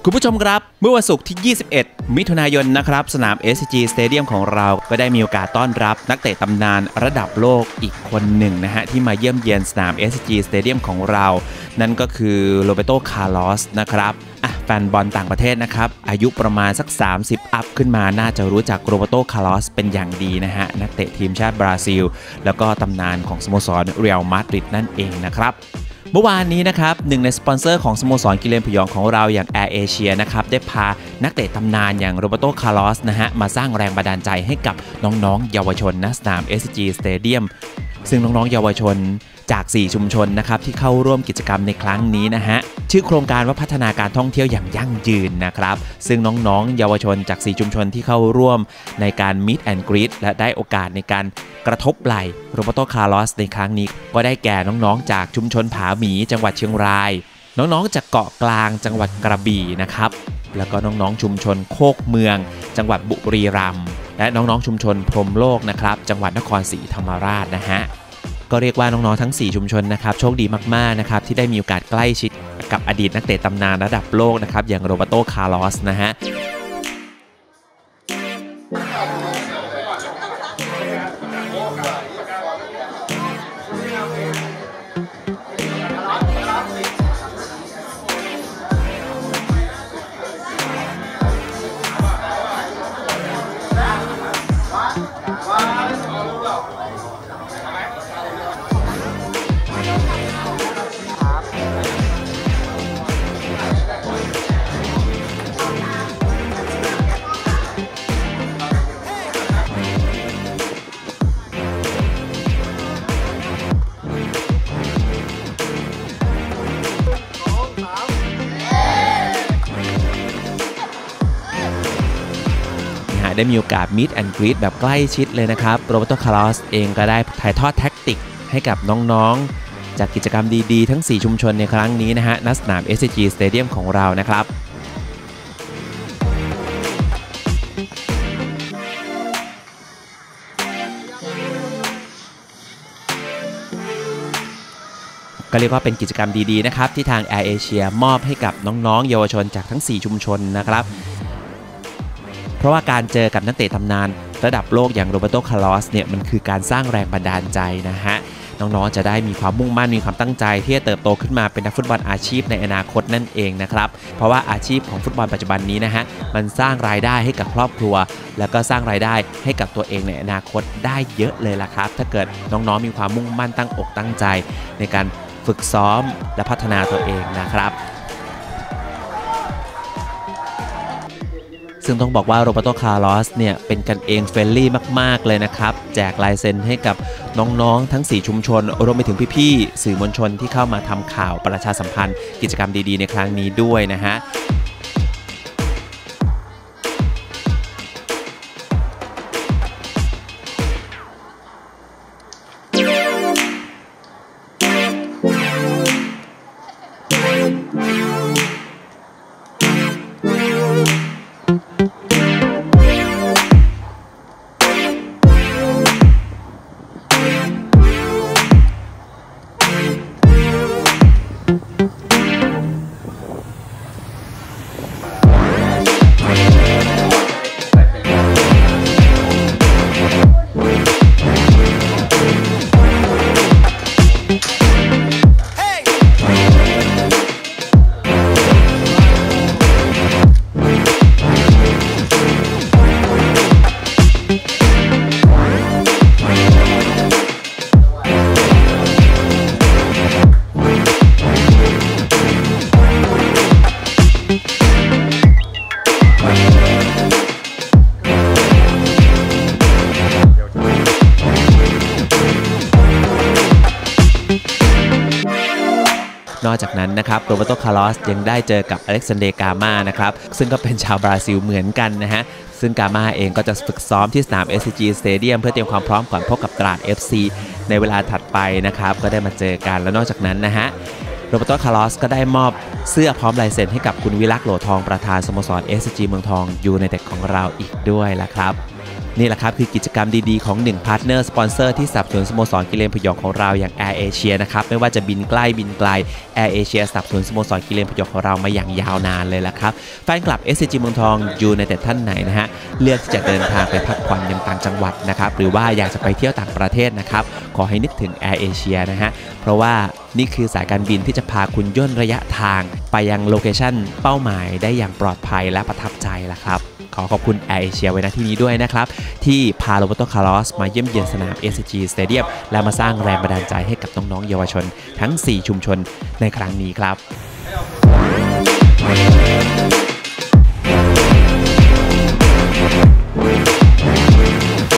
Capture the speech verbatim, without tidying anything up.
คุณผู้ชมครับเมื่อวันศุกร์ที่ ยี่สิบเอ็ด มิถุนายนนะครับสนาม เอส ซี จี Stadium ของเราก็ได้มีโอกาสต้อนรับนักเตะตำนานระดับโลกอีกคนหนึ่งนะฮะที่มาเยี่ยมเยียนสนาม เอส ซี จี Stadium ของเรานั่นก็คือโรเบโต คาร์ลอสนะครับอ่ะแฟนบอลต่างประเทศนะครับอายุประมาณสักสามสิบอัพขึ้นมาน่าจะรู้จักโรเบโต คาร์ลอสเป็นอย่างดีนะฮะนักเตะทีมชาติบราซิลแล้วก็ตำนานของสโมสรเรอัลมาดริดนั่นเองนะครับเมื่อวานนี้นะครับหนึ่งในสปอนเซอร์ของสโมสรกิเลนพยองของเราอย่าง Air Asia นะครับได้พานักเตะตำนานอย่างโรเบโต คาร์ลอสนะฮะมาสร้างแรงบันดาลใจให้กับน้องๆเยาวชนณสนาม เอส ซี จี Stadium ซึ่งน้องๆเยาวชนจากสี่ชุมชนนะครับที่เข้าร่วมกิจกรรมในครั้งนี้นะฮะชื่อโครงการว่าพัฒนาการท่องเที่ยวอย่างยั่งยืนนะครับซึ่งน้องๆเยาวชนจากสี่ชุมชนที่เข้าร่วมในการ Meet and Greet และได้โอกาสในการกระทบไหล่โรเบโต คาร์ลอสในครั้งนี้ก็ได้แก่น้องๆจากชุมชนผาหมีจังหวัดเชียงรายน้องๆจากเกาะกลางจังหวัดกระบี่นะครับแล้วก็น้องๆชุมชนโคกเมืองจังหวัดบุรีรัมย์และน้องๆชุมชนพรหมโลกนะครับจังหวัดนครศรีธรรมราชนะฮะก็เรียกว่าน้องๆทั้งสี่ชุมชนนะครับโชคดีมากๆนะครับที่ได้มีโอกาสใกล้ชิดกับอดีตนักเตะตำนานระดับโลกนะครับอย่างโรเบโต คาร์ลอสนะฮะได้มีโอกาส Meet and Greet แบบใกล้ชิดเลยนะครับโรเบโต คาร์ลอสเองก็ได้ถ่ายทอดแท็กติกให้กับน้องๆจากกิจกรรมดีๆทั้งสี่ชุมชนในครั้งนี้นะฮะณสนาม เอส ซี จี Stadium ของเรานะครับก็เรียกว่าเป็นกิจกรรมดีๆนะครับที่ทาง Air Asia มอบให้กับน้องๆเยาวชนจากทั้งสี่ชุมชนนะครับเพราะว่าการเจอกับนักเตะตำนานระดับโลกอย่างโรเบโต คาร์ลอสเนี่ยมันคือการสร้างแรงบันดาลใจนะฮะน้องๆจะได้มีความมุ่งมั่นมีความตั้งใจที่จะเติบโตขึ้นมาเป็นนักฟุตบอลอาชีพในอนาคตนั่นเองนะครับเพราะว่าอาชีพของฟุตบอลปัจจุบันนี้นะฮะมันสร้างรายได้ให้กับครอบครัวแล้วก็สร้างรายได้ให้กับตัวเองในอนาคตได้เยอะเลยล่ะครับถ้าเกิดน้องๆมีความมุ่งมั่นตั้งอกตั้งใจในการฝึกซ้อมและพัฒนาตัวเองนะครับซึ่งต้องบอกว่าโรเบโต คาร์ลอสเนี่ยเป็นกันเองเฟรนลี่มากๆเลยนะครับแจกลายเซ็นให้กับน้องๆทั้งสี่ชุมชนรวมไปถึงพี่ๆสื่อมวลชนที่เข้ามาทำข่าวประชาสัมพันธ์กิจกรรมดีๆในครั้งนี้ด้วยนะฮะนอกจากนั้นนะครับโรเบโต คาร์ลอสยังได้เจอกับอเล็กซานเดร์ กาม่านะครับซึ่งก็เป็นชาวบราซิลเหมือนกันนะฮะซึ่งกาม่าเองก็จะฝึกซ้อมที่สนาม เอส ซี จี Stadium เพื่อเตรียมความพร้อมก่อนพบกับตราด เอฟ ซี ในเวลาถัดไปนะครับก็ได้มาเจอกันแล้วนอกจากนั้นนะฮะโรเบโต คาร์ลอสก็ได้มอบเสื้อพร้อมลายเซ็นให้กับคุณวิลักษ์ โหลทองประธานสโมสร เอส ซี จี เมืองทองยูไนเต็ดของเราอีกด้วยละครับนี่แหละครับคือกิจกรรมดีๆของหนึ่งพาร์ทเนอร์สปอนเซอร์ที่สนับสนุนสโมสรกิเลนพยองของเราอย่าง Air Asia นะครับไม่ว่าจะบินใกล้บินไกล Air Asia สนับสนุนสโมสรกิเลนพยองของเรามาอย่างยาวนานเลยละครับแฟนคลับ เอส ซี จี เมืองทองยูไนเต็ดท่านไหนนะฮะเลือกที่จะเดินทางไปพักผ่อนยังต่างจังหวัดนะครับหรือว่าอยากจะไปเที่ยวต่างประเทศนะครับขอให้นึกถึง Air Asia นะฮะเพราะว่านี่คือสายการบินที่จะพาคุณย่นระยะทางไปยังโลเคชั่นเป้าหมายได้อย่างปลอดภัยและประทับใจละครับขอขอบคุณ Air Asia ไว้ณที่นี้ด้วยนะครับที่พาโรเบโต คาร์ลอสมาเยี่ยมเยียนสนาม เอส ซี จี Stadium และมาสร้างแรงบันดาลใจให้กับน้องๆเยาวชนทั้งสี่ชุมชนในครั้งนี้ครับ